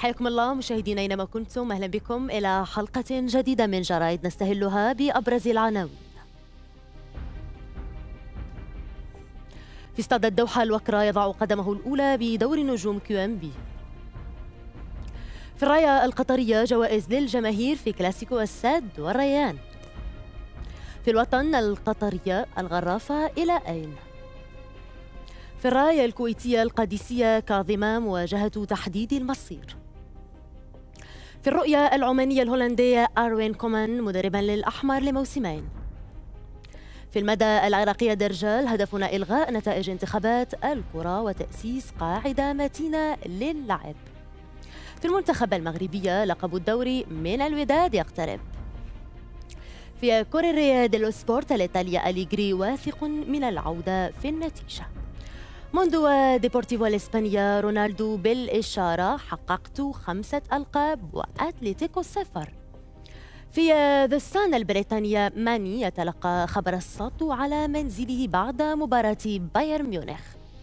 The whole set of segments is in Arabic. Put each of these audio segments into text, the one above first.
حياكم الله مشاهدينا أينما كنتم، أهلا بكم إلى حلقة جديدة من جرائد نستهلها بأبرز العناوين. في استاد الدوحة الوكرة يضع قدمه الأولى بدور نجوم QMB. في الراية القطرية جوائز للجماهير في كلاسيكو السد والريان. في الوطن القطرية الغرافة إلى أين؟ في الراية الكويتية القادسية كاظمة مواجهة تحديد المصير. في الرؤية العمانية الهولندية أروين كومان مدربا للأحمر لموسمين. في المدى العراقية درجال هدفنا إلغاء نتائج انتخابات الكرة وتأسيس قاعدة متينة للعب. في المنتخب المغربية لقب الدوري من الوداد يقترب. في كوريريا ديلو سبورت الإيطالية أليغري واثق من العودة في النتيجة. منذ ديبورتيفو الإسبانيا رونالدو بالإشارة حققت 5 ألقاب وأتلتيكو 0. في ذا ستان البريطانية ماني يتلقى خبر السطو على منزله بعد مباراة بايرن ميونخ.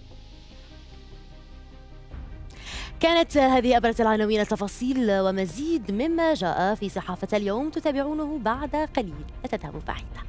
كانت هذه أبرز العناوين، التفاصيل ومزيد مما جاء في صحافة اليوم تتابعونه بعد قليل. لا تذهبوا بعيدا.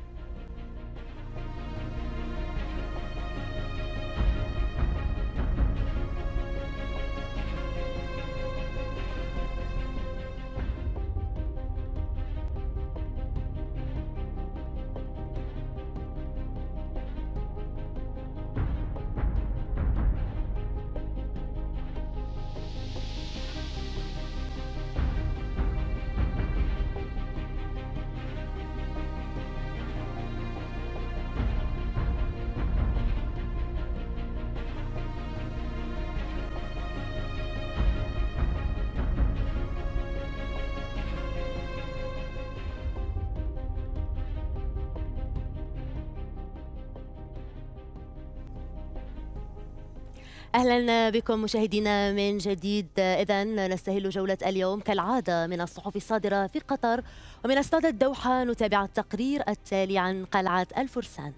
أهلا بكم مشاهدينا من جديد. إذن نستهل جولة اليوم كالعادة من الصحف الصادرة في قطر، ومن استاد الدوحة نتابع التقرير التالي عن قلعة الفرسان.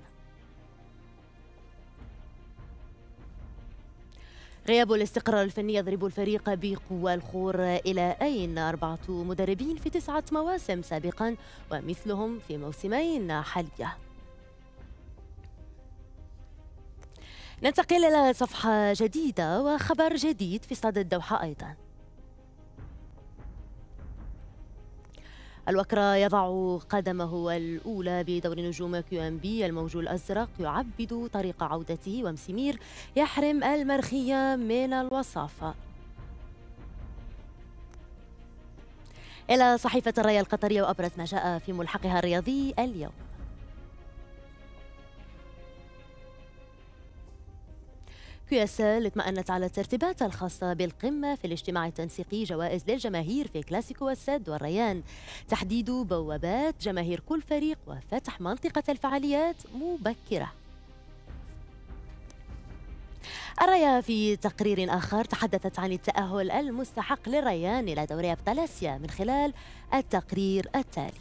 غياب الاستقرار الفني يضرب الفريق بقوة، الخور إلى أين؟ 4 مدربين في 9 مواسم سابقا ومثلهم في موسمين حاليا. ننتقل إلى صفحة جديدة وخبر جديد في استاد الدوحة أيضا. الوكرة يضع قدمه الأولى بدور نجوم QMB. الموج الأزرق يعبد طريق عودته، ومسمير يحرم المرخية من الوصافة. إلى صحيفة الراية القطرية وأبرز ما جاء في ملحقها الرياضي اليوم. QSL اطمأنت على الترتيبات الخاصة بالقمة في الاجتماع التنسيقي. جوائز للجماهير في كلاسيكو السد والريان، تحديد بوابات جماهير كل فريق وفتح منطقة الفعاليات مبكرة. الراية في تقرير آخر تحدثت عن التأهل المستحق للريان إلى دوري أبطال آسيا من خلال التقرير التالي.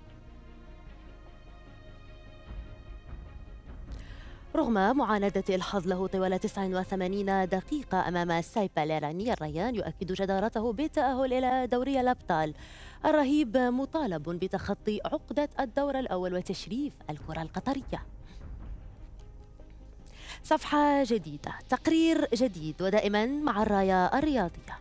رغم معاندة الحظ له طوال 89 دقيقة أمام سايبا الإيراني، الريان يؤكد جدارته بالتأهل إلى دوري الأبطال. الرهيب مطالب بتخطي عقدة الدور الأول وتشريف الكرة القطرية. صفحة جديدة، تقرير جديد، ودائما مع الراية الرياضية.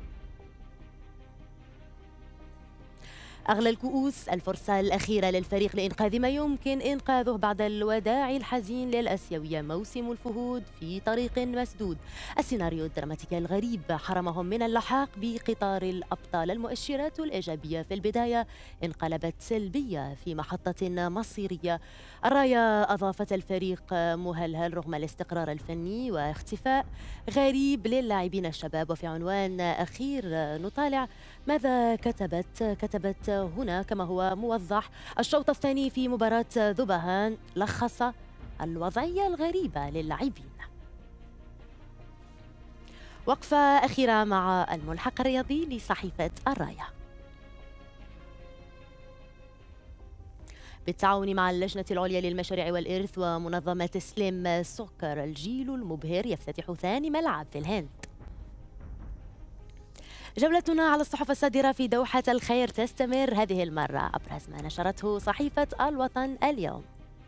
أغلى الكؤوس، الفرصة الأخيرة للفريق لإنقاذ ما يمكن إنقاذه بعد الوداع الحزين للآسيوية. موسم الفهود في طريق مسدود. السيناريو الدراماتيكي الغريب حرمهم من اللحاق بقطار الأبطال. المؤشرات الإيجابية في البداية انقلبت سلبية في محطة مصيرية. الراية أضافت الفريق مهلهل رغم الاستقرار الفني واختفاء غريب للاعبين الشباب. وفي عنوان أخير نطالع ماذا كتبت هنا كما هو موضح. الشوط الثاني في مباراة ذبهان لخص الوضعية الغريبة للاعبين. وقفة أخيرة مع الملحق الرياضي لصحيفة الراية. بالتعاون مع اللجنة العليا للمشاريع والإرث ومنظمة سليم سوكر، الجيل المبهر يفتتح ثاني ملعب في الهند. جولتنا على الصحف الصادرة في دوحة الخير تستمر هذه المرة. أبرز ما نشرته صحيفة الوطن اليوم: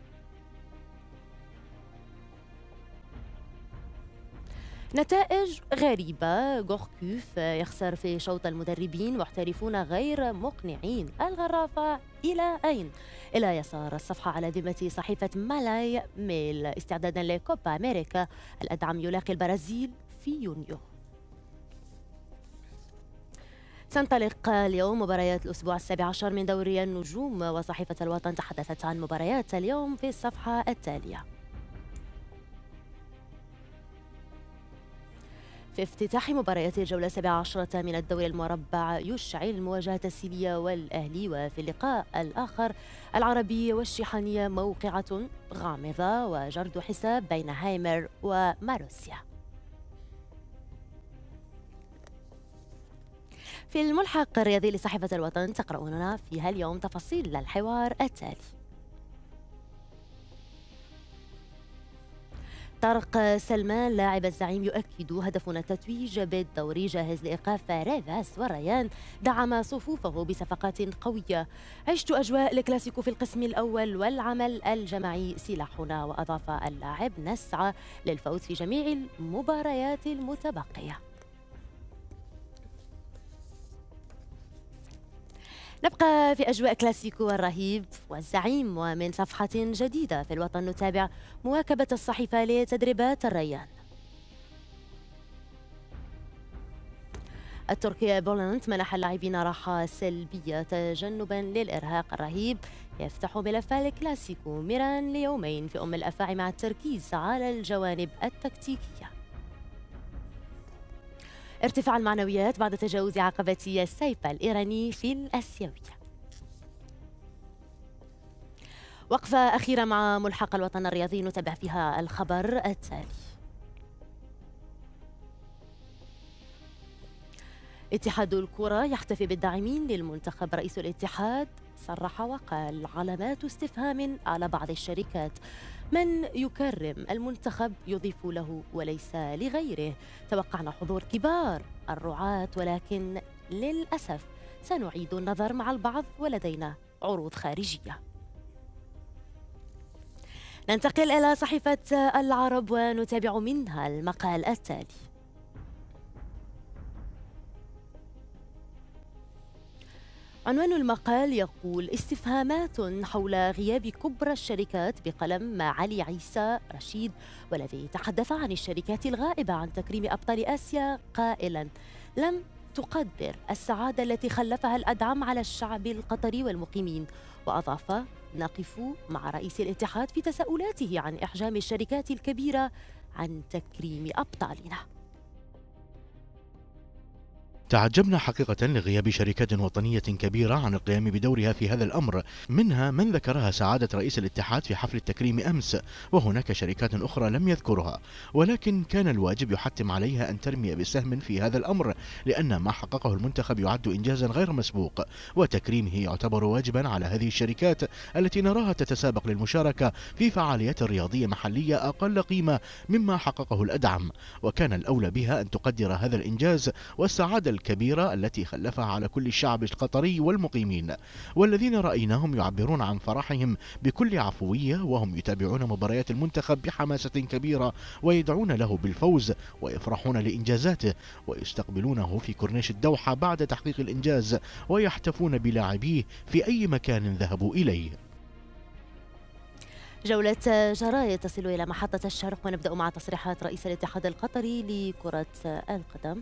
نتائج غريبة، غوركوف يخسر في شوط المدربين، محترفون غير مقنعين، الغرافة إلى أين؟ إلى يسار الصفحة على ذمة صحيفة مالاي ميل استعدادا لكوبا أمريكا، الأدعم يلاقي البرازيل في يونيو. تنطلق اليوم مباريات الأسبوع ال17 من دوري النجوم، وصحيفة الوطن تحدثت عن مباريات اليوم في الصفحة التالية. في افتتاح مباريات الجولة 17 من الدوري المربع يشعل مواجهة السيليا والأهلي، وفي اللقاء الآخر العربي والشيحانية موقعة غامضة وجرد حساب بين هايمر وماروسيا. في الملحق الرياضي لصحيفة الوطن تقرؤون فيها اليوم تفاصيل الحوار التالي: طارق سلمان لاعب الزعيم يؤكد هدفنا التتويج بالدوري، جاهز لإيقاف ريفاس، والريان دعم صفوفه بصفقات قوية. عشت أجواء الكلاسيكو في القسم الأول والعمل الجماعي سلاحنا، وأضاف اللاعب نسعى للفوز في جميع المباريات المتبقية. نبقى في أجواء كلاسيكو الرهيب والزعيم، ومن صفحة جديدة في الوطن نتابع مواكبة الصحيفة لتدريبات الريان. التركي بولنت منح اللاعبين راحة سلبية تجنبا للإرهاق الرهيب، يفتح ملف الكلاسيكو ميران ليومين في الأفاعي مع التركيز على الجوانب التكتيكية. ارتفاع المعنويات بعد تجاوز عقبة السيف الإيراني في الآسيوية. وقفة أخيرة مع ملحق الوطن الرياضي نتابع فيها الخبر التالي: اتحاد الكرة يحتفي بالداعمين للمنتخب، رئيس الاتحاد صرح وقال علامات استفهام على بعض الشركات، من يكرم المنتخب يضيف له وليس لغيره، توقعنا حضور كبار الرعاة ولكن للأسف سنعيد النظر مع البعض ولدينا عروض خارجية. ننتقل إلى صحيفة العرب ونتابع منها المقال التالي: عنوان المقال يقول: استفهامات حول غياب كبرى الشركات بقلم علي عيسى رشيد، والذي تحدث عن الشركات الغائبة عن تكريم أبطال آسيا قائلا: لم تقدر السعادة التي خلفها الأدعم على الشعب القطري والمقيمين. وأضاف: نقف مع رئيس الاتحاد في تساؤلاته عن إحجام الشركات الكبيرة عن تكريم أبطالنا. تعجبنا حقيقة لغياب شركات وطنية كبيرة عن القيام بدورها في هذا الأمر، منها من ذكرها سعادة رئيس الاتحاد في حفل التكريم أمس، وهناك شركات أخرى لم يذكرها، ولكن كان الواجب يحتم عليها أن ترمي بسهم في هذا الأمر، لأن ما حققه المنتخب يعد إنجازا غير مسبوق، وتكريمه يعتبر واجبا على هذه الشركات التي نراها تتسابق للمشاركة في فعاليات رياضية محلية أقل قيمة مما حققه الأدعم، وكان الأولى بها أن تقدر هذا الإنجاز والسعادة الكبيرة التي خلفها على كل الشعب القطري والمقيمين، والذين رأيناهم يعبرون عن فرحهم بكل عفوية، وهم يتابعون مباريات المنتخب بحماسة كبيرة ويدعون له بالفوز ويفرحون لإنجازاته ويستقبلونه في كورنيش الدوحة بعد تحقيق الإنجاز، ويحتفون بلاعبيه في أي مكان ذهبوا إليه. جولة جرايد تصل إلى محطة الشرق، ونبدأ مع تصريحات رئيس الاتحاد القطري لكرة القدم.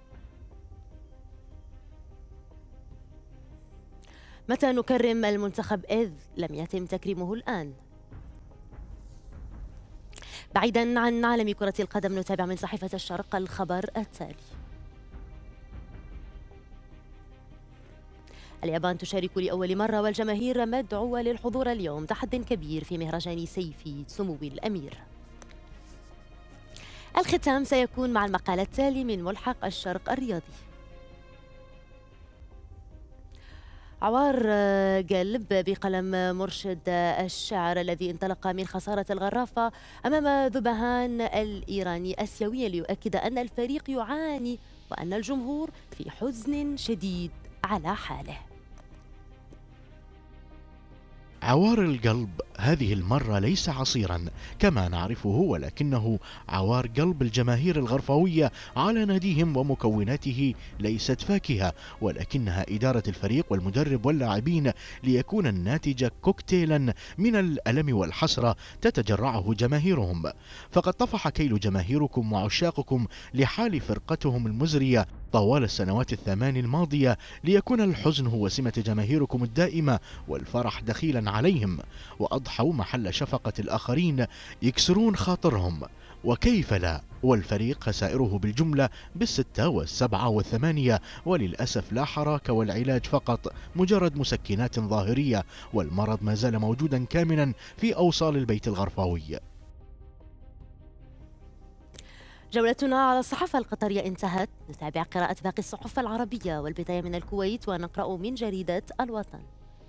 متى نكرم المنتخب إذ لم يتم تكريمه الآن؟ بعيدا عن عالم كرة القدم نتابع من صحيفة الشرق الخبر التالي: اليابان تشارك لأول مرة والجماهير مدعوة للحضور اليوم، تحد كبير في مهرجان سيفي سمو الأمير. الختام سيكون مع المقال التالي من ملحق الشرق الرياضي: عوار قلب بقلم مرشد الشعر الذي انطلق من خسارة الغرافة أمام ذبهان الإيراني آسيويا، ليؤكد أن الفريق يعاني وأن الجمهور في حزن شديد على حاله. عوار القلب هذه المرة ليس عصيرا كما نعرفه، ولكنه عوار قلب الجماهير الغرفاوية على ناديهم ومكوناته ليست فاكهة، ولكنها إدارة الفريق والمدرب واللاعبين ليكون الناتج كوكتيلا من الألم والحسرة تتجرعه جماهيرهم. فقد طفح كيل جماهيركم وعشاقكم لحال فرقتهم المزرية طوال السنوات الثمان الماضية، ليكون الحزن هو سمة جماهيركم الدائمة والفرح دخيلا عليهم، وأضحوا محل شفقة الآخرين يكسرون خاطرهم. وكيف لا، والفريق خسائره بالجملة بالستة والسبعة والثمانية، وللأسف لا حراك والعلاج فقط مجرد مسكنات ظاهرية، والمرض ما زال موجودا كامنا في أوصال البيت الغرفاوي. جولتنا على الصحافة القطرية انتهت. نتابع قراءة باقي الصحف العربية، والبداية من الكويت ونقرأ من جريدة الوطن.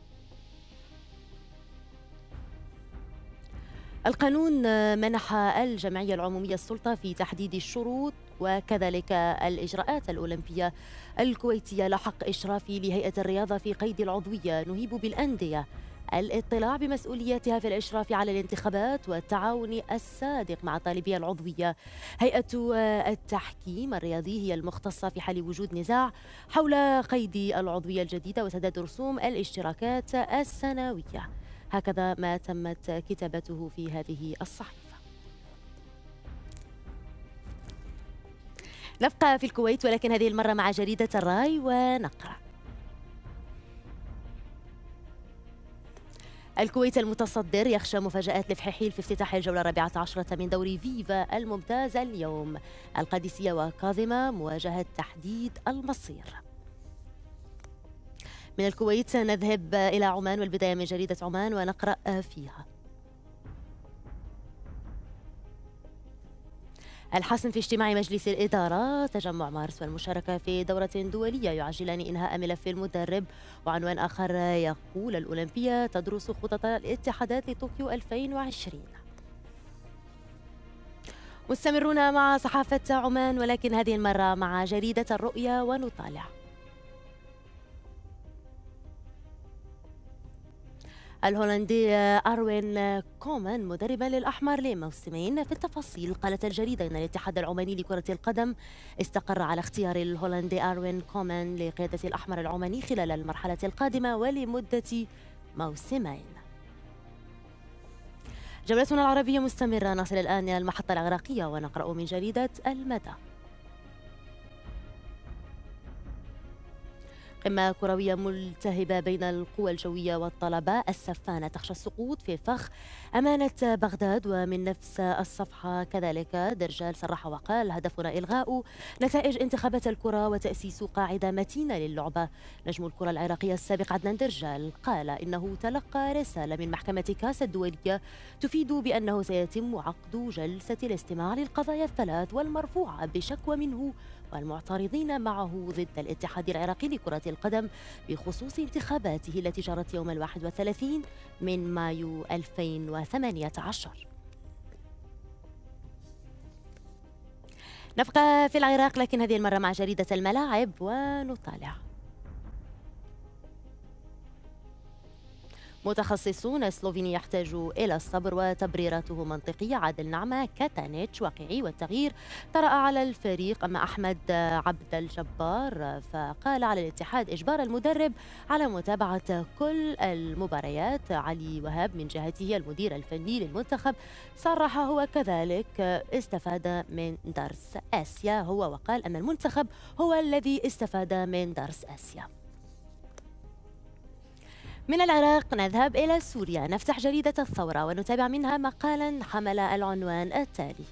القانون منح الجمعية العمومية السلطة في تحديد الشروط وكذلك الإجراءات الأولمبية الكويتية لحق إشرافي لهيئة الرياضة في قيد العضوية. نهيب بالأندية الاطلاع بمسؤولياتها في الإشراف على الانتخابات والتعاون الصادق مع طالبي العضوية. هيئة التحكيم الرياضي هي المختصة في حال وجود نزاع حول قيد العضوية الجديدة وسداد رسوم الاشتراكات السنوية. هكذا ما تمت كتابته في هذه الصحيفة. نبقى في الكويت ولكن هذه المرة مع جريدة الراي ونقرأ: الكويت المتصدر يخشى مفاجآت لفحيحيل في افتتاح الجولة 14 من دوري فيفا الممتاز اليوم. القادسية وكاظمة مواجهة تحديد المصير. من الكويت نذهب إلى عمان، والبداية من جريدة عمان ونقرأ فيها: الحسم في اجتماع مجلس الإدارة، تجمع مارس والمشاركة في دورة دولية يعجلان إنهاء ملف المدرب. وعنوان آخر يقول: الأولمبية تدرس خطط الاتحادات لطوكيو 2020. مستمرون مع صحافة عمان ولكن هذه المرة مع جريدة الرؤيا ونطالع: الهولندي أروين كومان مدربا للأحمر لموسمين. في التفاصيل قالت الجريدة إن الاتحاد العماني لكرة القدم استقر على اختيار الهولندي أروين كومان لقيادة الأحمر العماني خلال المرحلة القادمة ولمدة موسمين. جولتنا العربية مستمرة، نصل الآن إلى المحطة العراقية ونقرأ من جريدة المدى: قمة كروية ملتهبة بين القوى الجوية والطلبة. السفانة تخشى السقوط في فخ أمانة بغداد. ومن نفس الصفحة كذلك درجال صرح وقال: هدفنا إلغاء نتائج انتخابات الكرة وتأسيس قاعدة متينة للعبة. نجم الكرة العراقية السابق عدنان درجال قال إنه تلقى رسالة من محكمة كاس الدولية تفيد بأنه سيتم عقد جلسة الاستماع للقضايا الثلاث والمرفوعة بشكوى منه والمعترضين معه ضد الاتحاد العراقي لكرة القدم بخصوص انتخاباته التي جرت يوم 31 من مايو 2018. نبقى في العراق لكن هذه المرة مع جريدة الملاعب ونطالع: متخصصون سلوفيني يحتاج إلى الصبر وتبريراته منطقية. عادل نعمة كاتانيتش واقعي والتغيير طرأ على الفريق. أما أحمد عبد الجبار فقال على الاتحاد إجبار المدرب على متابعة كل المباريات. علي وهاب من جهته المدير الفني للمنتخب صرح هو كذلك استفاد من درس آسيا هو، وقال أن المنتخب هو الذي استفاد من درس آسيا. من العراق نذهب إلى سوريا، نفتح جريدة الثورة ونتابع منها مقالا حمل العنوان التالي: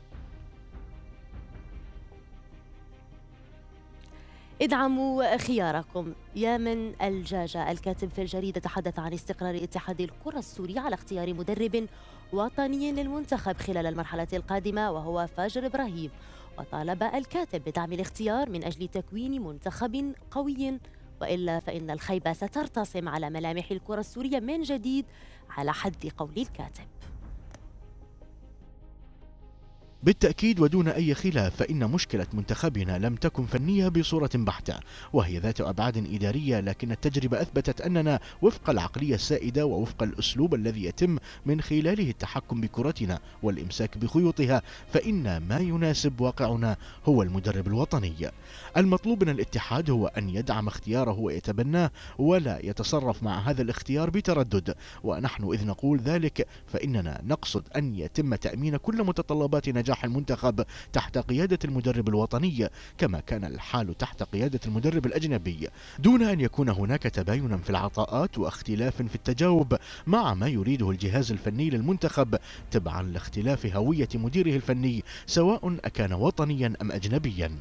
ادعموا خياركم. يامن الجاجة الكاتب في الجريدة تحدث عن استقرار اتحاد الكرة السوري على اختيار مدرب وطني للمنتخب خلال المرحلة القادمة وهو فاجر إبراهيم، وطالب الكاتب بدعم الاختيار من أجل تكوين منتخب قوي، وإلا فإن الخيبة سترتسم على ملامح الكرة السورية من جديد على حد قول الكاتب. بالتأكيد ودون أي خلاف فإن مشكلة منتخبنا لم تكن فنية بصورة بحتة، وهي ذات أبعاد إدارية، لكن التجربة أثبتت أننا وفق العقلية السائدة ووفق الأسلوب الذي يتم من خلاله التحكم بكرتنا والإمساك بخيوطها، فإن ما يناسب واقعنا هو المدرب الوطني. المطلوب من الاتحاد هو أن يدعم اختياره ويتبناه ولا يتصرف مع هذا الاختيار بتردد، ونحن إذ نقول ذلك فإننا نقصد أن يتم تأمين كل متطلبات نجاح المنتخب تحت قيادة المدرب الوطني كما كان الحال تحت قيادة المدرب الأجنبي، دون أن يكون هناك تباين في العطاءات واختلاف في التجاوب مع ما يريده الجهاز الفني للمنتخب تبعا لاختلاف هوية مديره الفني سواء أكان وطنيا أم أجنبيا.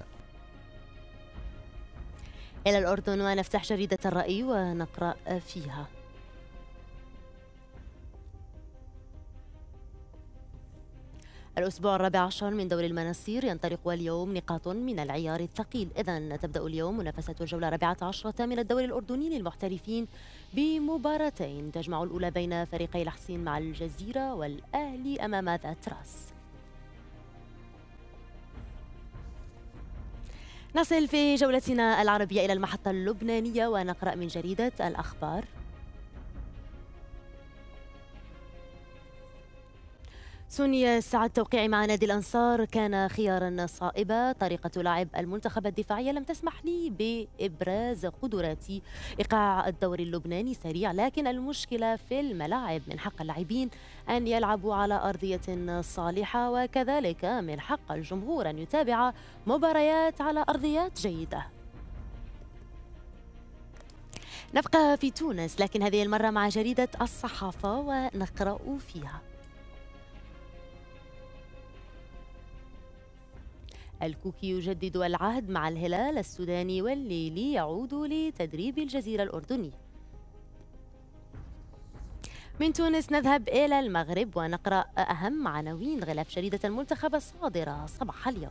إلى الأردن ونفتح جريدة الرأي ونقرأ فيها: الأسبوع 14 من دوري المناصير ينطلق اليوم، نقاط من العيار الثقيل. إذن تبدأ اليوم منافسة الجولة 14 من الدوري الأردني للمحترفين بمباراتين تجمع الأولى بين فريقي الحسين مع الجزيرة والأهلي أمام ذات راس. نصل في جولتنا العربية إلى المحطة اللبنانية ونقرأ من جريدة الأخبار: سني سعد توقيعي مع نادي الأنصار كان خيارا صائبا. طريقة لعب المنتخب الدفاعية لم تسمح لي بإبراز قدراتي. إيقاع الدوري اللبناني سريع، لكن المشكلة في الملاعب. من حق اللاعبين أن يلعبوا على أرضية صالحة، وكذلك من حق الجمهور أن يتابع مباريات على أرضيات جيدة. نبقى في تونس، لكن هذه المرة مع جريدة الصحافة ونقرأ فيها: الكوكي يجدد العهد مع الهلال السوداني، والليلي يعود لتدريب الجزيرة الأردني. من تونس نذهب إلى المغرب ونقرأ أهم عناوين غلاف جريدة المنتخب الصادرة صباح اليوم.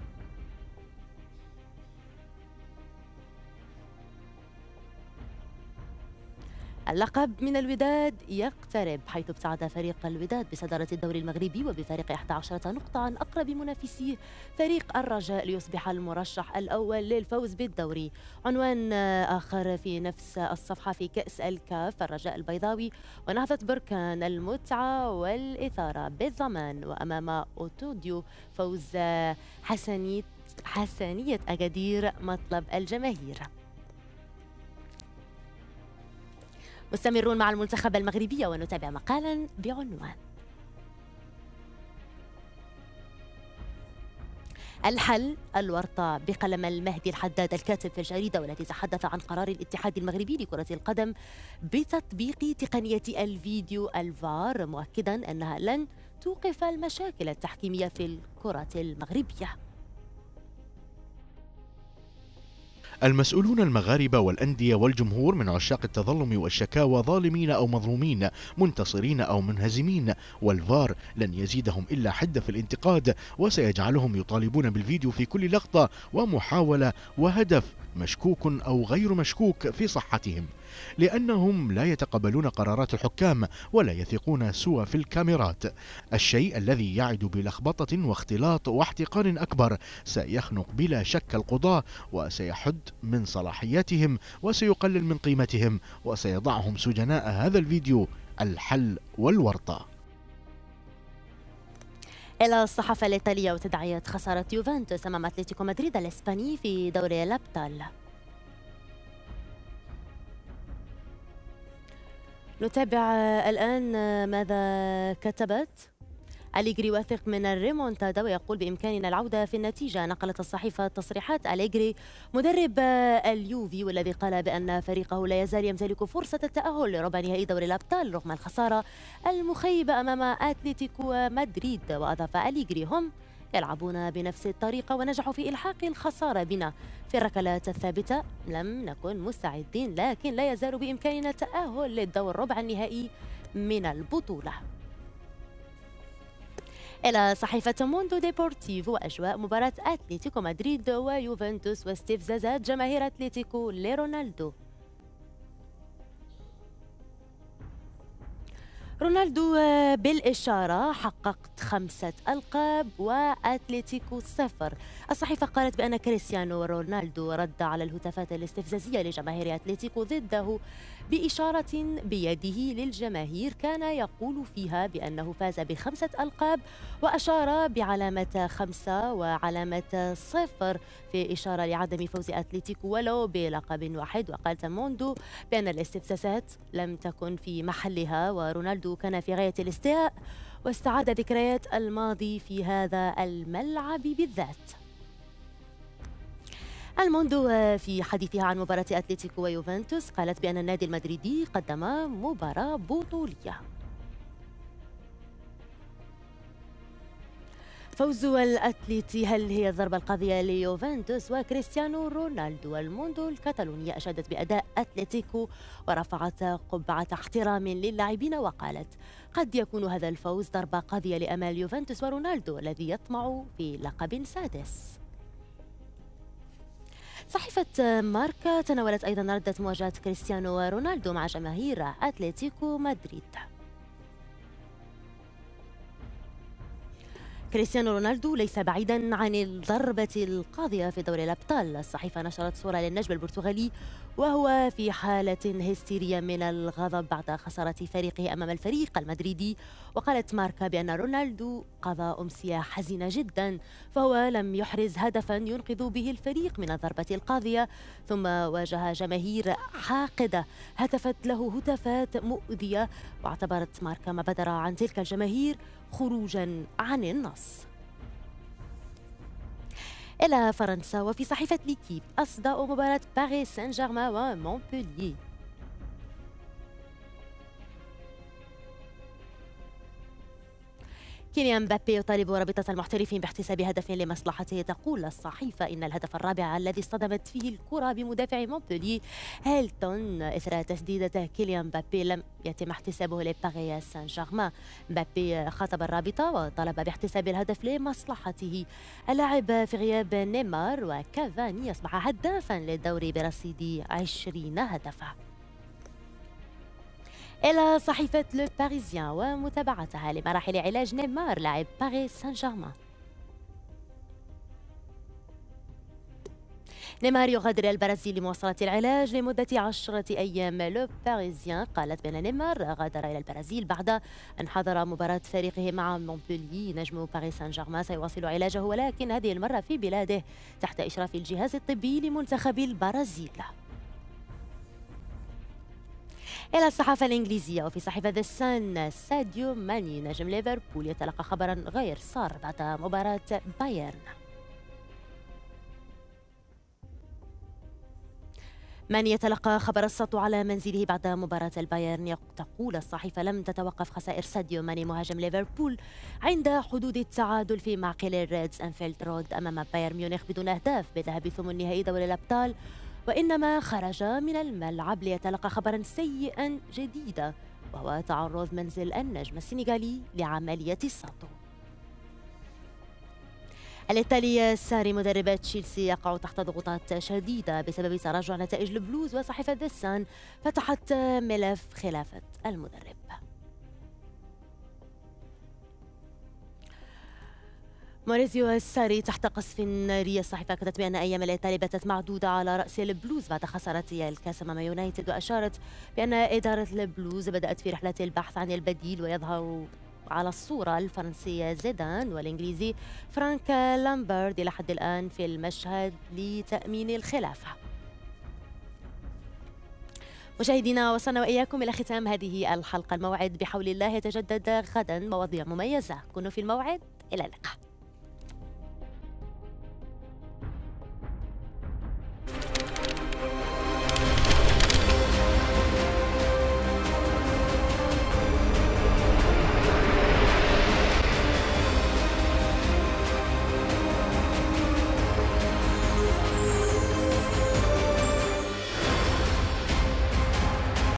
اللقب من الوداد يقترب، حيث ابتعد فريق الوداد بصدارة الدوري المغربي وبفارق 11 نقطة عن أقرب منافسيه فريق الرجاء ليصبح المرشح الأول للفوز بالدوري. عنوان آخر في نفس الصفحة في كأس الكاف: الرجاء البيضاوي ونهضة بركان المتعة والإثارة بالضمان، وأمام أوتوديو فوز حسنية أكادير مطلب الجماهير. مستمرون مع المنتخب المغربي ونتابع مقالا بعنوان: الحل الورطة بقلم المهدي الحداد، الكاتب في الجريدة والذي تحدث عن قرار الاتحاد المغربي لكرة القدم بتطبيق تقنية الفيديو الفار، مؤكدا أنها لن توقف المشاكل التحكيمية في الكرة المغربية. المسؤولون المغاربة والأندية والجمهور من عشاق التظلم والشكاوى ظالمين أو مظلومين، منتصرين أو منهزمين، والفار لن يزيدهم إلا حدة في الانتقاد، وسيجعلهم يطالبون بالفيديو في كل لقطة ومحاولة وهدف مشكوك أو غير مشكوك في صحتهم، لأنهم لا يتقبلون قرارات الحكام ولا يثقون سوى في الكاميرات، الشيء الذي يعد بلخبطة واختلاط واحتقان أكبر سيخنق بلا شك القضاة، وسيحد من صلاحياتهم وسيقلل من قيمتهم، وسيضعهم سجناء هذا الفيديو الحل والورطة. إلى الصحافة الإيطالية وتداعيات خسارة يوفنتوس أمام أتلتيكو مدريد الإسباني في دوري الأبطال. نتابع الآن ماذا كتبت. أليجري واثق من الريمونتادا ويقول بإمكاننا العودة في النتيجة. نقلت الصحيفة تصريحات أليجري مدرب اليوفي، والذي قال بأن فريقه لا يزال يمتلك فرصة التأهل لربع نهائي دوري الأبطال رغم الخسارة المخيبة أمام أتلتيكو مدريد. وأضاف أليجري: هم يلعبون بنفس الطريقة ونجحوا في إلحاق الخسارة بنا في الركلات الثابتة. لم نكن مستعدين، لكن لا يزال بإمكاننا التأهل للدور ربع النهائي من البطولة. إلى صحيفة موندو ديبورتيفو أجواء مباراة أتلتيكو مدريد ويوفنتوس واستفزازات جماهير أتلتيكو لرونالدو. رونالدو بالإشارة: حققت 5 ألقاب وأتلتيكو 0. الصحيفة قالت بأن كريستيانو رونالدو رد على الهتافات الاستفزازية لجماهير أتلتيكو ضده بإشارة بيده للجماهير كان يقول فيها بأنه فاز ب5 ألقاب، وأشار بعلامة 5 وعلامة 0 في إشارة لعدم فوز أتلتيكو ولو بلقب واحد. وقالت موندو بأن الاستفزازات لم تكن في محلها، ورونالدو كان في غاية الاستياء واستعاد ذكريات الماضي في هذا الملعب بالذات. الموندو في حديثها عن مباراة أتلتيكو ويوفنتوس قالت بأن النادي المدريدي قدم مباراة بطولية. فوز الأتليتي: هل هي الضربة القاضية ليوفنتوس وكريستيانو رونالدو؟ الموندو الكتالونية أشادت بأداء أتلتيكو ورفعت قبعة احترام للاعبين وقالت: قد يكون هذا الفوز ضربة قاضية لأمال يوفنتوس ورونالدو الذي يطمع في لقب سادس. صحيفة ماركا تناولت أيضا ردة مواجهة كريستيانو ورونالدو مع جماهير أتلتيكو مدريد. كريستيانو رونالدو ليس بعيدا عن الضربة القاضية في دوري الأبطال. الصحيفة نشرت صورة للنجم البرتغالي وهو في حالة هستيرية من الغضب بعد خسارة فريقه أمام الفريق المدريدي. وقالت ماركا بأن رونالدو قضى أمسية حزينة جدا، فهو لم يحرز هدفا ينقذ به الفريق من الضربة القاضية، ثم واجه جماهير حاقدة هتفت له هتافات مؤذية، واعتبرت ماركا ما بدر عن تلك الجماهير خروجا عن النص. إلى فرنسا، وفي صحيفة ليكيب: أصداء مباراة باريس سان جيرمان ومونبولييه. كيليان مبابي يطالب رابطة المحترفين باحتساب هدف لمصلحته. تقول الصحيفة إن الهدف الرابع الذي اصطدمت فيه الكرة بمدافع مونبولييه هيلتون إثر تسديدة كيليان مبابي لم يتم احتسابه لباريس سان جيرمان. مبابي خاطب الرابطة وطلب باحتساب الهدف لمصلحته. اللاعب في غياب نيمار وكافاني أصبح هدافا للدوري برصيد 20 هدفا. إلى صحيفة لو باريزيان ومتابعتها لمراحل علاج نيمار لاعب باريس سان جيرمان. نيمار يغادر البرازيل لمواصلة العلاج لمدة 10 أيام. لو باريزيان قالت بأن نيمار غادر إلى البرازيل بعد أن حضر مباراة فريقه مع مونبولييه. نجم باريس سان جيرمان سيواصل علاجه، ولكن هذه المرة في بلاده تحت إشراف الجهاز الطبي لمنتخب البرازيل. إلى الصحافة الإنجليزية، وفي صحيفة ذا سان: ساديو ماني نجم ليفربول يتلقى خبرا غير سار بعد مباراة بايرن. ماني يتلقى خبر السطو على منزله بعد مباراة البايرن. تقول الصحيفة: لم تتوقف خسائر ساديو ماني مهاجم ليفربول عند حدود التعادل في معقل الريدز أنفيلد رود أمام بايرن ميونخ بدون أهداف بذهاب ثمن نهائي دوري الأبطال، وإنما خرج من الملعب ليتلقى خبرا سيئا جديدا، وهو تعرض منزل النجم السنغالي لعملية السطو. الإيطالي ساري مدرب تشيلسي يقع تحت ضغوطات شديدة بسبب تراجع نتائج البلوز، وصحيفة ذا سان فتحت ملف خلافة المدرب. موريزيو ساري تحت قصف ناري. الصحيفة كتبت بأن أيام الإيطالي باتت معدودة على رأس البلوز بعد خسارة الكاس أمام يونايتد، وأشارت بأن إدارة البلوز بدأت في رحلة البحث عن البديل. ويظهر على الصورة الفرنسي زيدان والإنجليزي فرانك لامبرد إلى حد الآن في المشهد لتأمين الخلافة. مشاهدينا، وصلنا وإياكم إلى ختام هذه الحلقة. الموعد بحول الله يتجدد غدا، مواضيع مميزة. كونوا في الموعد. إلى اللقاء.